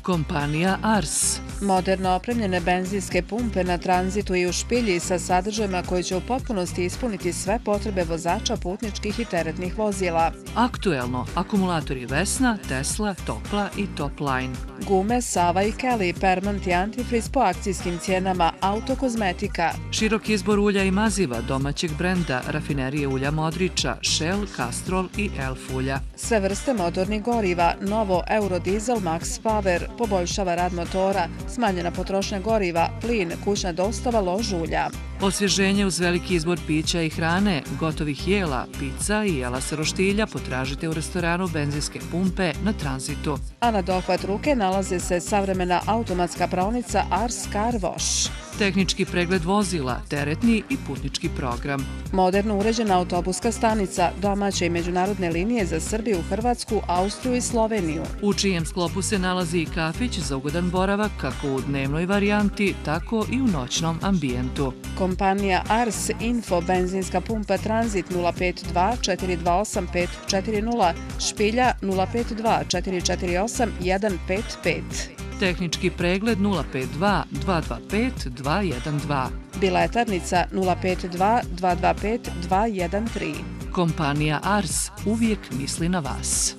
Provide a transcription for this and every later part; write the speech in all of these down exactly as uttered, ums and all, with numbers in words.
Kompanija Ars. Moderno opremljene benzinske pumpe na tranzitu i u Špilji sa sadržajima koji će u potpunosti ispuniti sve potrebe vozača putničkih i teretnih vozila. Aktuelno, akumulatori Vesna, Tesla, Topla i Topline. Gume Sava i Kelly, Permant i Antifriz po akcijskim cijenama, autokozmetika. Širok izbor ulja i maziva domaćeg brenda, rafinerije ulja Modrića, Shell, Castrol i Elf ulja. Sve vrste motornih goriva, novo Eurodiesel Max Power, poboljšava rad motora, smanjena potrošnja goriva, plin, kućna dostava, lož ulja. Osvježenje uz veliki izbor pića i hrane, gotovih jela, pizza i jela sa roštilja potražite u restoranu benzinske pumpe na tranzitu. A na dohvat ruke nalaze se savremena automatska praonica Ars Car Wash. Tehnički pregled vozila, teretni i putnički program. Moderno uređena autobuska stanica, domaće i međunarodne linije za Srbiju, Hrvatsku, Austriju i Sloveniju. U čijem sklopu se nalazi i kafić za ugodan boravak kako u dnevnoj varijanti, tako i u noćnom ambijentu. Kompanija Ars Info, benzinska pumpa Tranzit nula pet dva četiri dva osam pet četiri nula, Špilja nula pet dva četiri četiri osam jedan pet pet. Tehnički pregled nula pet dva dva dva pet dva jedan dva. Biletarnica nula pet dva dva dva pet dva jedan tri. Kompanija Ars uvijek misli na vas.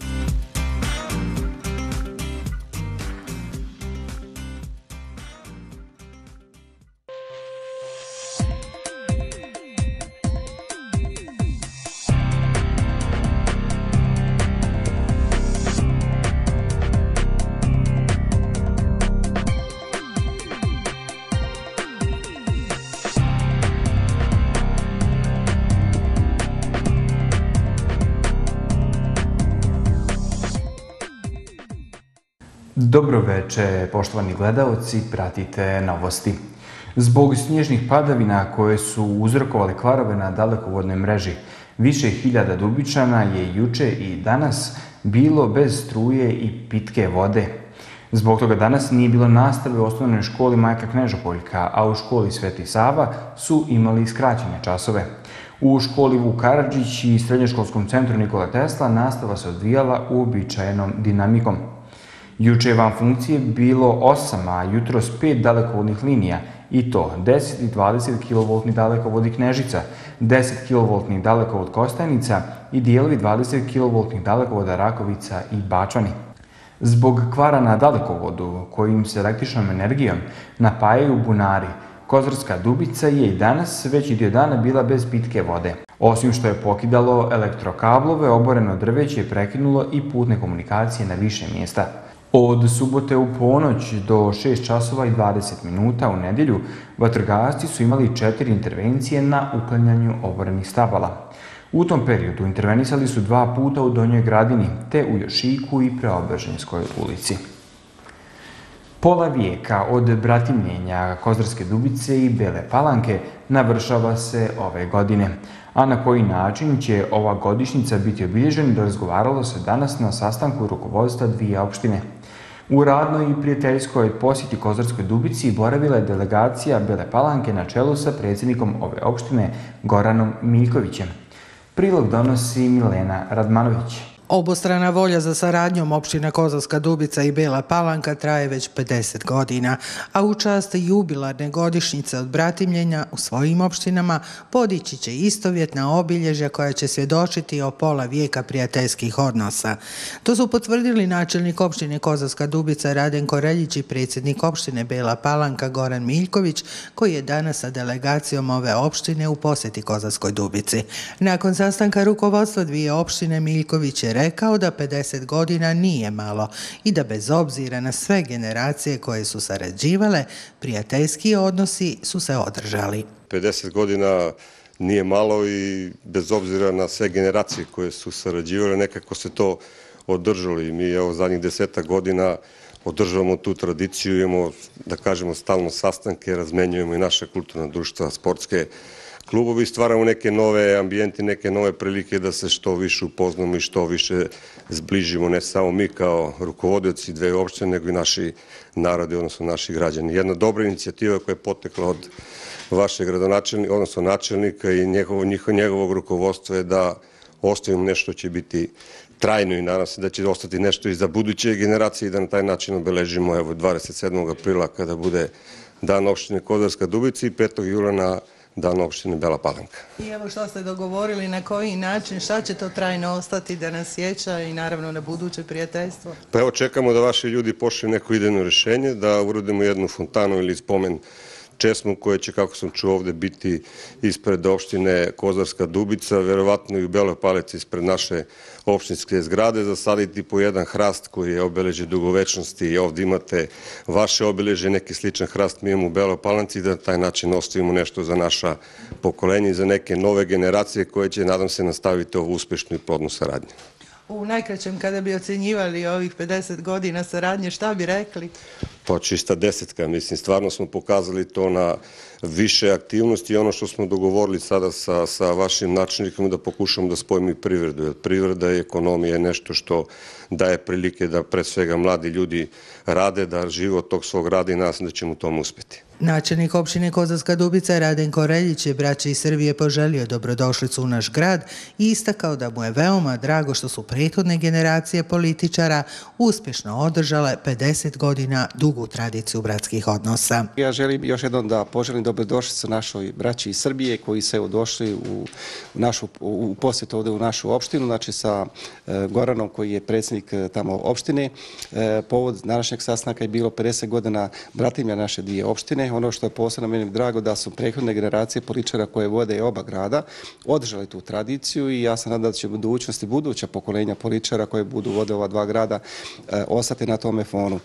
Dobro veče, poštovani gledaoci, pratite novosti. Zbog snježnih padavina koje su uzrokovali kvarove na dalekovodnoj mreži, više hiljada Dubičana je juče i danas bilo bez struje i pitke vode. Zbog toga danas nije bilo nastave u osnovnoj školi Majka Knežopoljka, a u školi Sveti Sava su imali skraćene časove. U školi Vuk Karadžić i srednjoškolskom centru Nikola Tesla nastava se odvijala uobičajenom dinamikom. Juče je van funkcije bilo osam, a jutros pet dalekovodnih linija, i to deset i dvadeset kilovoltni dalekovod Knežica, deset kilovoltni dalekovod Kostajnica i dijelovi dvadeset kilovoltnih dalekovoda Rakovica i Bačvani. Zbog kvara na dalekovodu, kojim se električnom energijom napajaju bunari, Kozarska Dubica je i danas veći dio dana bila bez pitke vode. Osim što je pokidalo elektrokablove, oboreno drveće je prekinulo i putne komunikacije na više mjesta. Od subote u ponoć do šest časova i dvadeset minuta u nedjelju vatrogasci su imali četiri intervencije na uklanjanju oborenih stabala. U tom periodu intervenisali su dva puta u Donjoj Gradini, te u Jošiku i Preobraženskoj ulici. Pola vijeka od bratimljenja Kozarske Dubice i Bele Palanke navršava se ove godine. A na koji način će ova godišnjica biti obilježena, razgovaralo se danas na sastanku rukovodstva dvije opštine. U radnoj i prijateljskoj posjeti Kozarskoj Dubici boravila je delegacija Bele Palanke na čelu sa predsjednikom ove opštine Goranom Miljkovićem. Prilog donosi Milena Radmanović. Obostrana volja za saradnjom opština Kozarska Dubica i Bela Palanka traje već pedeset godina, a u čast jubilarne godišnjice od bratimljenja u svojim opštinama podići će istovjetna obilježja koja će svjedočiti o pola vijeka prijateljskih odnosa. To su potvrdili načelnik opštine Kozarska Dubica Radenko Reljić i predsjednik opštine Bela Palanka Goran Miljković, koji je danas sa delegacijom ove opštine u posjeti Kozarskoj Dubici. Nakon sastanka rukovodstva dvije opštine, Miljković je rekao da pedeset godina nije malo i da bez obzira na sve generacije koje su sarađivale, prijateljski odnosi su se održali. pedeset godina nije malo i bez obzira na sve generacije koje su sarađivale, nekako se to održalo i mi evo zadnjih desetak godina održavamo tu tradiciju, imamo, da kažemo, stalno sastanke, razmenjujemo i naše kulturna društva, sportske klubovi, stvaramo neke nove ambijente, neke nove prilike da se što više upoznamo i što više zbližimo, ne samo mi kao rukovodioci dve opštine, nego i naši narodi, odnosno naši građani. Jedna dobra inicijativa koja je potekla od vašeg gradonačelnika, odnosno načelnika i njegovog rukovodstva je da ostavimo nešto će biti trajno i nadam se da će ostati nešto i za buduće generacije i da na taj način obeležimo evo dvadeset sedmog aprila kada bude Dan opštine Kozarska Dubica i petog jula na Dan opštine Bela Palanka. I evo što ste dogovorili, na koji način, šta će to trajno ostati da nas sjeća i naravno na buduće prijateljstvo? Pa evo čekamo da vaši ljudi pošli neko idejno rješenje, da uradimo jednu fontanu ili spomen česmu koje će, kako sam čuo ovde, biti ispred opštine Kozarska Dubica, verovatno i u Beloj Palanci ispred naše opštinske zgrade, zasaditi po jedan hrast koji je obeležje dugovečnosti i ovde imate vaše obeležje, neki sličan hrast mi imamo u Beloj Palanci, da na taj način ostavimo nešto za naša pokolenja i za neke nove generacije koje će, nadam se, nastaviti ovu uspešnu i plodnu saradnju. U najkraćem, kada bi ocjenjivali ovih pedeset godina saradnje, šta bi rekli? Pa čista desetka, mislim, stvarno smo pokazali to na više aktivnosti i ono što smo dogovorili sada sa, sa vašim načelnikom da pokušamo da spojimo i privredu, jer privreda i ekonomija je nešto što daje prilike da pre svega mladi ljudi rade, da žive od tog svog rada i nadam se da ćemo u tom uspjeti. Načelnik opštine Kozarska Dubica Radenko Reljić je braći iz Srbije poželio dobrodošlicu u naš grad i istakao da mu je veoma drago što su prethodne generacije političara uspješno održale pedeset godina dugu tradiciju bratskih odnosa. Ja želim još jednom da poželim dobrodošlicu našoj braći iz Srbije koji se došli u, našu, u posjet ovdje u našu opštinu, znači sa e, Goranom koji je predsjednik tamo opštine. E, povod današnjeg sastanka je bilo pedeset godina bratimlja naše dvije opštine. Ono što je posebno meni drago da su prethodne generacije političara koje vode oba grada održali tu tradiciju i ja sam nadam da će u budućnosti buduća pokolenja političara koje budu vode ova dva grada e, ostati na tome fonu.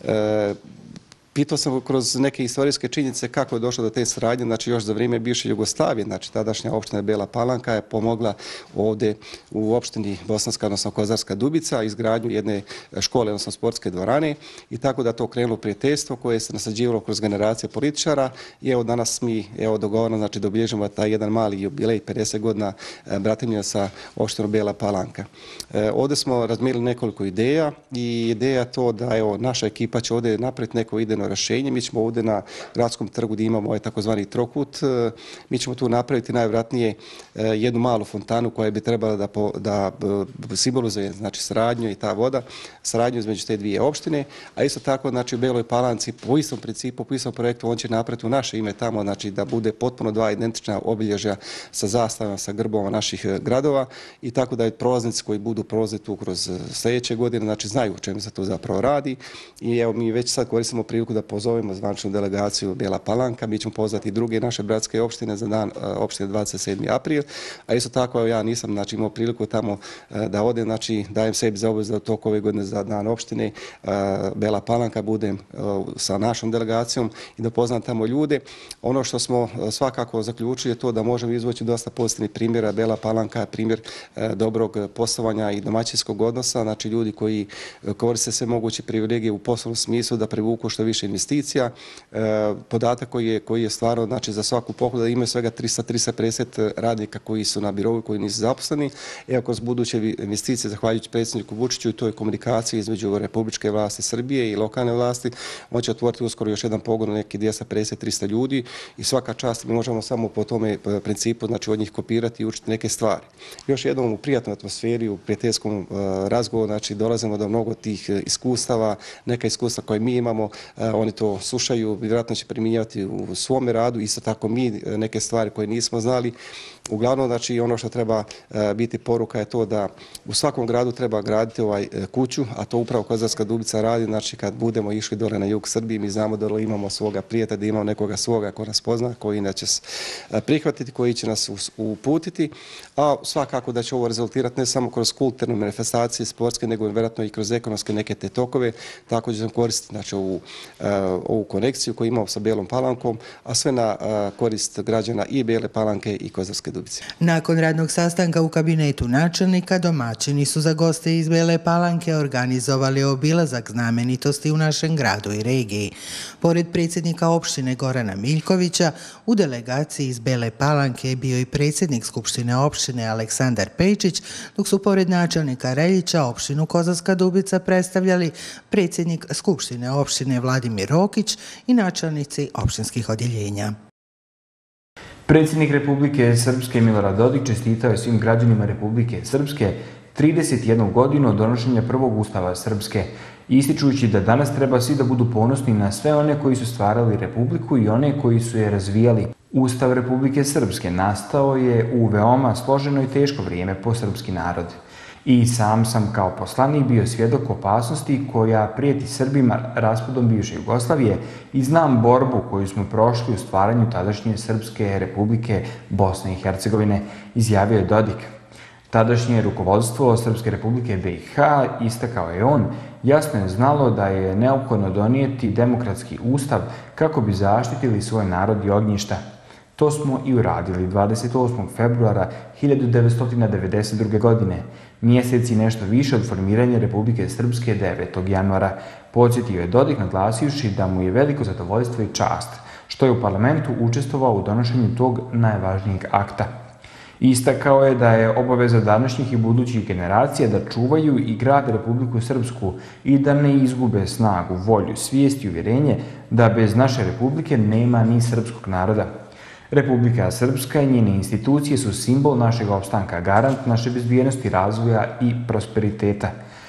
E, Pitao sam kroz neke istorijske činjenice kako je došlo do te saradnje, znači još za vrijeme bivše Jugoslavije, znači tadašnja opština Bela Palanka je pomogla ovdje u opštini Bosanska, odnosno Kozarska Dubica, izgradnju jedne škole, odnosno sportske dvorane i tako da to krenulo prijateljstvo koje se nasađivalo kroz generacije političara i evo danas mi evo dogovorno znači da obilježimo taj jedan mali jubilej pedeset godina bratimljenja sa opštinom Bela Palanka. E, ovdje smo razmijenili nekoliko ideja i ideja to da evo naša ekipa će ovdje napraviti neko idejno rješenje. Mi ćemo ovdje na gradskom trgu gdje imamo ovaj takozvani trokut, mi ćemo tu napraviti najvjerojatnije jednu malu fontanu koja bi trebala da, po, da simbolizuje znači saradnju i ta voda, saradnju između te dvije opštine, a isto tako znači u Beloj Palanci po istom principu, po istom projektu on će napraviti u naše ime tamo, znači da bude potpuno dva identična obilježja sa zastavama, sa grbova naših gradova i tako da je prolaznici koji budu prolaziti tu kroz sljedeće godine, znači znaju o čemu se to zapravo radi i evo mi već sad koristimo priliku da pozovemo zvaničnu delegaciju Bela Palanka, mi ćemo pozvati i druge naše bratske opštine za dan opštine dvadeset sedmi april, a isto tako evo, ja nisam znači, imao priliku tamo da odem, znači dajem sebi za obavezu da toliko ove godine za dan opštine Bela Palanka budem sa našom delegacijom i da poznam tamo ljude. Ono što smo svakako zaključili je to da možemo izvući dosta pozitivnih primjera. Bela Palanka je primjer dobrog poslovanja i domaćinskog odnosa, znači ljudi koji koriste sve moguće privilegije u poslovnom smislu da privuku što više investicija. E, podatak koji je, koji je stvarno znači, za svaku pohvalu da imaju svega trista do trista pedeset radnika koji su na birovu koji nisu zaposleni. Evo kroz buduće investicije, zahvaljujući predsjedniku Vučiću i toj komunikaciji između republičke vlasti Srbije i lokalne vlasti, on će otvoriti uskoro još jedan pogon na neki dvjesto pedeset do trista ljudi i svaka čast mi možemo samo po tome principu znači, od njih kopirati i učiti neke stvari. Još jednom u prijatnoj atmosferi, u prijateljskom uh, razgovoru, znači dolazimo do mnogo tih iskustava, neka iskustva koje mi imamo, uh, oni to slušaju, vjerojatno će primjenjivati u svome radu, isto tako mi neke stvari koje nismo znali. Uglavnom, znači, ono što treba uh, biti poruka je to da u svakom gradu treba graditi ovaj uh, kuću, a to upravo Kozarska Dubica radi, znači kad budemo išli dole na jug Srbije, mi znamo da imamo svoga prijatelja, da imamo nekoga svoga ko nas pozna, koji neće uh, prihvatiti, koji će nas uputiti, a svakako da će ovo rezultirati ne samo kroz kulturne manifestacije, sportske, nego vjerojatno i kroz ekonomske neke te tokove, tako ćemo koristiti znači, ovu, uh, ovu konekciju koju imamo sa Belom Palankom, a sve na uh, korist građana i Bele Palanke i Kozarske Dubice. Nakon radnog sastanka u kabinetu načelnika, domaćini su za goste iz Bele Palanke organizovali obilazak znamenitosti u našem gradu i regiji. Pored predsjednika opštine Gorana Miljkovića, u delegaciji iz Bele Palanke je bio i predsjednik Skupštine opštine Aleksandar Pejčić, dok su pored načelnika Reljića opštinu Kozarska Dubica predstavljali predsjednik Skupštine opštine Vladimir Rokić i načelnici opštinskih odjeljenja. Predsjednik Republike Srpske Milorad Dodik čestitao je svim građanima Republike Srpske trideset jednu godinu od donošenja prvog ustava Srpske, ističujući da danas treba svi da budu ponosni na sve one koji su stvarali Republiku i one koji su je razvijali. Ustav Republike Srpske nastao je u veoma složeno i teško vrijeme po srpski narod. I sam sam kao poslanik bio svjedok opasnosti koja prijeti Srbima raspadom bivše Jugoslavije i znam borbu koju smo prošli u stvaranju tadašnje Srpske Republike Bosne i Hercegovine, izjavio je Dodik. Tadašnje rukovodstvo Srpske Republike B i H, istakao je on, jasno je znalo da je neophodno donijeti demokratski ustav kako bi zaštitili svoj narod i ognjišta. To smo i uradili dvadeset osmog februara hiljadu devetsto devedeset druge. godine, mjeseci nešto više od formiranja Republike Srpske devetog januara, podsjetio je Dodik naglasivši da mu je veliko zadovoljstvo i čast, što je u parlamentu učestvovao u donošenju tog najvažnijeg akta. Istakao je da je obaveza današnjih i budućih generacija da čuvaju i grade Republiku Srpsku i da ne izgube snagu, volju, svijest i uvjerenje da bez naše Republike nema ni srpskog naroda. Republika Srpska i njene institucije su simbol našeg opstanka, garant naše bezbjednosti, razvoja i prosperiteta.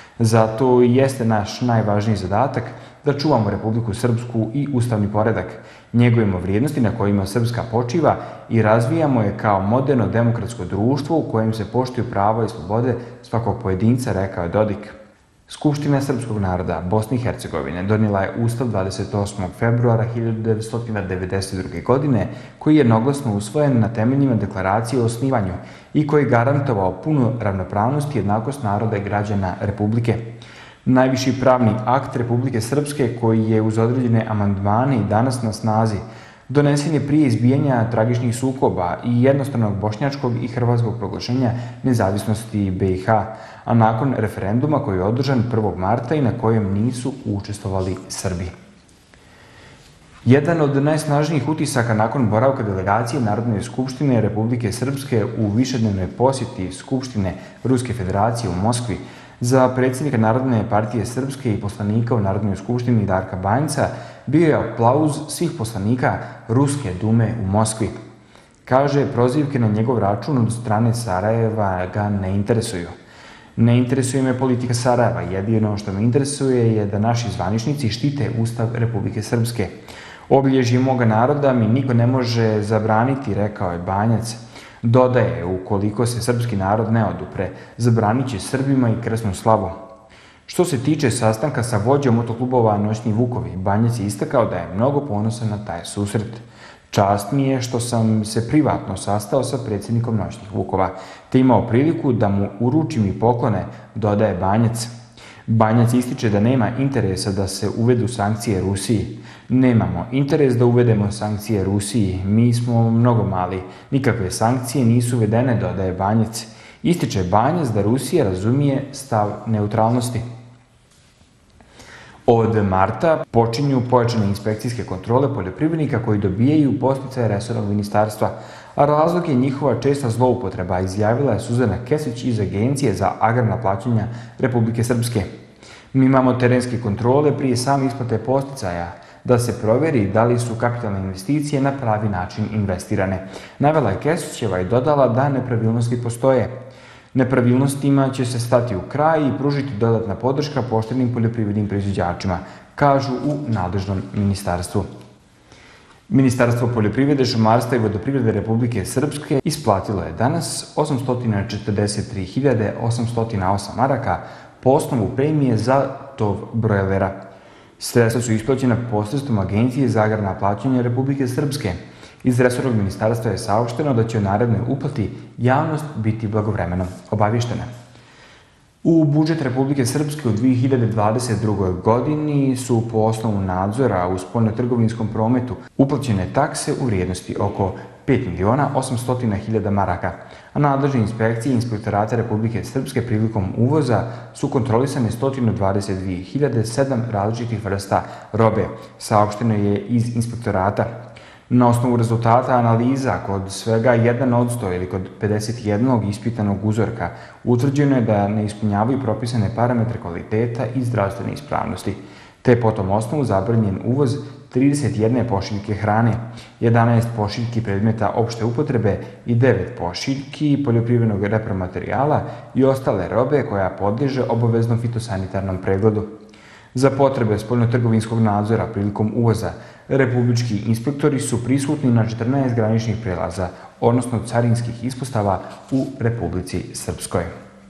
Zato i jeste naš najvažniji zadatak da čuvamo Republiku Srpsku i ustavni poredak, njegujemo vrijednosti na kojima Srpska počiva i razvijamo je kao moderno demokratsko društvo u kojem se poštuju prava i slobode svakog pojedinca, rekao je Dodik. Skupština srpskog naroda Bosne i Hercegovine donijela je ustav dvadeset osmog februara hiljadu devetsto devedeset druge. godine, koji je jednoglasno usvojen na temeljima deklaracije o osnivanju i koji je garantovao punu ravnopravnost i jednakost naroda i građana Republike. Najviši pravni akt Republike Srpske, koji je uz određene amandmane i danas na snazi, donesen je prije izbijanja tragičnih sukoba i jednostranog bošnjačkog i hrvatskog proglašenja nezavisnosti B i H, a nakon referenduma koji je održan prvog marta i na kojem nisu učestvovali Srbi. Jedan od najsnažnijih utisaka nakon boravka delegacije Narodne skupštine Republike Srpske u višednevnoj posjeti Skupštine Ruske federacije u Moskvi za predsjednika Narodne partije Srpske i poslanika u Narodnoj skupštini Darka Banjca bio je aplauz svih poslanika Ruske dume u Moskvi. Kaže, prozivke na njegov račun od strane Sarajeva ga ne interesuju. Ne interesuje me politika Sarajeva, jedino što me interesuje je da naši zvaničnici štite Ustav Republike Srpske. Obilježje moga naroda mi niko ne može zabraniti, rekao je Banjac. Dodaje, ukoliko se srpski narod ne odupre, zabranit će Srbima i krsnu slavu. Što se tiče sastanka sa vođom motoklubova Noćni Vukovi, Banjac je istakao da je mnogo ponosan na taj susret. Čast mi je što sam se privatno sastao sa predsjednikom Noćnih Vukova, te imao priliku da mu uručim i poklone, dodaje Banjac. Banjac ističe da nema interesa da se uvedu sankcije Rusiji. Nemamo interes da uvedemo sankcije Rusiji, mi smo mnogo mali, nikakve sankcije nisu uvedene, dodaje Banjac. Ističe Banjac da Rusija razumije stav neutralnosti. Od marta počinju pojačane inspekcijske kontrole poljoprivrednika koji dobijaju podsticaje resornog ministarstva, a razlog je njihova česta zloupotreba, izjavila je Suzana Kesić iz Agencije za agrarna plaćanja Republike Srpske. Mi imamo terenske kontrole prije same isplate podsticaja, da se proveri da li su kapitalne investicije na pravi način investirane. Navela je Kesićeva i dodala da nepravilnosti postoje. Nepravilnostima će se stati u kraj i pružiti dodatna podrška poštenim poljoprivrednim proizvođačima, kažu u nadležnom ministarstvu. Ministarstvo poljoprivrede, šumarstva i vodoprivrede Republike Srpske isplatilo je danas osamsto četrdeset tri hiljade osamsto osam maraka po osnovu premije za tov brojlera. Sredstva su isplaćena posredstvom Agencije za agrarna plaćanja Republike Srpske. Iz resornog ministarstva je saopšteno da će o narednoj uplati javnost biti blagovremeno obavještena. U budžet Republike Srpske u dvije hiljade dvadeset drugoj. godini su po osnovu nadzora u spoljnotrgovinskom prometu uplaćene takse u vrijednosti oko pet miliona osamsto hiljada maraka, a nadležne inspekcije i inspektorata Republike Srpske prilikom uvoza su kontrolisane sto dvadeset dvije hiljade sedam različitih vrsta robe, saopšteno je iz inspektorata. Na osnovu rezultata analiza kod svega jedan od sto ili kod pedeset jednog ispitanog uzorka utvrđeno je da ne ispunjavaju propisane parametre kvaliteta i zdravstvene ispravnosti, te je po tom osnovu zabranjen uvoz trideset jedne pošiljke hrane, jedanaest pošiljki predmeta opšte upotrebe i devet pošiljki poljoprivrednog repromaterijala i ostale robe koja podliježe obaveznom fitosanitarnom pregledu. Za potrebe spoljnotrgovinskog nadzora prilikom uvoza, republički inspektori su prisutni na četrnaest graničnih prelaza, odnosno carinskih ispostava u Republici Srpskoj.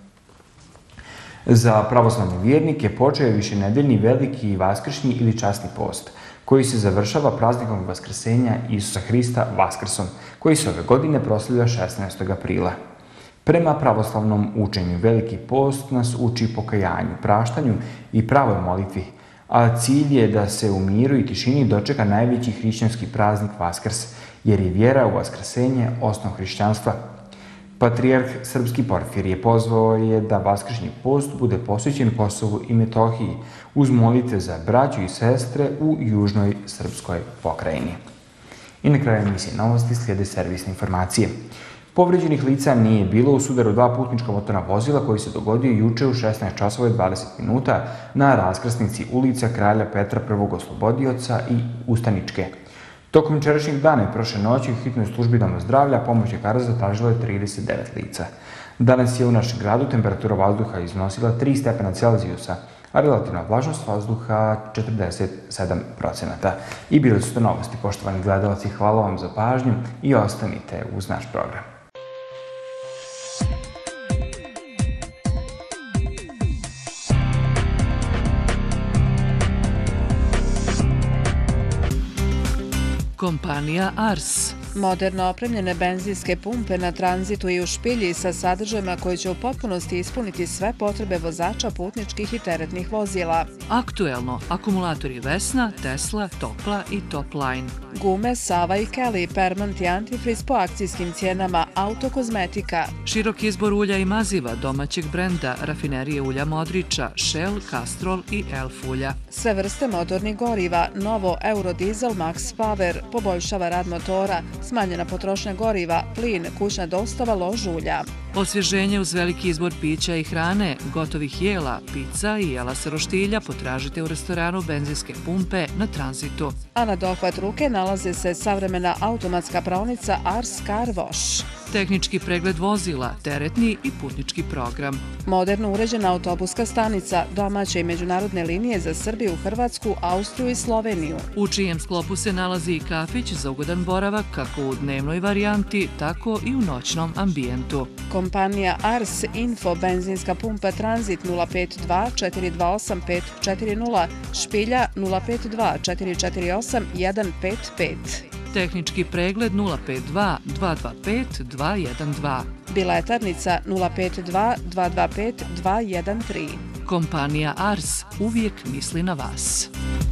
Za pravoslavne vjernike počeo je višenedeljni veliki vaskršnji ili časni post, koji se završava praznikom Vaskrsenja Isusa Hrista Vaskrsom, koji se ove godine proslavlja šesnaestog aprila. Prema pravoslavnom učenju, veliki post nas uči pokajanju, praštanju i pravoj molitvi, a cilj je da se u miru i tišini dočeka najveći hrišćanski praznik Vaskrs, jer je vjera u vaskrsenje osnov hrišćanstva. Patrijarh Srpski Porfirije pozvao je da vaskršnji post bude posvećen Kosovu i Metohiji uz molitve za braću i sestre u južnoj srpskoj pokrajini. I na kraju emisije novosti slijede servisne informacije. Povređenih lica nije bilo u sudaru dva putnička motorna vozila koji se dogodio juče u šesnaest časova i dvadeset minuta na raskrsnici ulica Kralja Petra prvog Oslobodioca i Ustaničke. Tokom jučerašnjeg dana i prošle noći u hitnoj službi Doma zdravlja pomoć ljekara zatražilo je trideset devet lica. Danas je u našem gradu temperatura vazduha iznosila tri stepena Celzijusa, a relativna vlažnost vazduha četrdeset sedam procenata. I bili su to novosti, poštovani gledalci, hvala vam za pažnju i ostanite uz naš program. Kompanija Ars. Moderno opremljene benzinske pumpe na tranzitu i u Špilji sa sadržajima koji će u potpunosti ispuniti sve potrebe vozača putničkih i teretnih vozila. Aktuelno, akumulatori Vesna, Tesla, Topla i Topline. Gume Sava i Kelly, Permant i Antifriz po akcijskim cijenama, autokozmetika. Širok izbor ulja i maziva domaćeg brenda, rafinerije ulja Modrića, Shell, Castrol i Elf ulja. Sve vrste motornih goriva, novo Eurodiesel Max Power, poboljšava rad motora, smanjena potrošnja goriva, plin, kućna dostava, lož ulja. Osvježenje uz veliki izbor pića i hrane, gotovih jela, pizza i jela sa roštilja potražite u restoranu benzinske pumpe na tranzitu. A na dohvat ruke nalaze se savremena automatska praonica Ars Car Wash. Tehnički pregled vozila, teretni i putnički program. Moderno uređena autobuska stanica, domaće i međunarodne linije za Srbiju, Hrvatsku, Austriju i Sloveniju. U čijem sklopu se nalazi i kafić za ugodan boravak kako u dnevnoj varijanti, tako i u noćnom ambijentu. Kompanija Ars Info benzinska pumpa Tranzit nula pet dva četiri dva osam pet četiri nula, Špilja nula pet dva četiri četiri osam jedan pet pet. Tehnički pregled nula pet dva dva dva pet dva jedan dva. Biletarnica nula pet dva dva dva pet dva jedan tri. Kompanija Ars uvijek misli na vas.